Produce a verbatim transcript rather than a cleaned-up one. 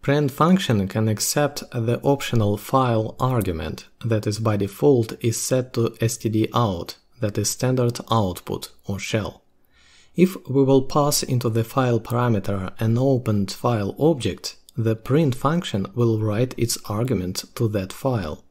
Print function can accept the optional file argument that is by default is set to stdout, that is standard output or shell. If we will pass into the file parameter an opened file object, the print function will write its argument to that file.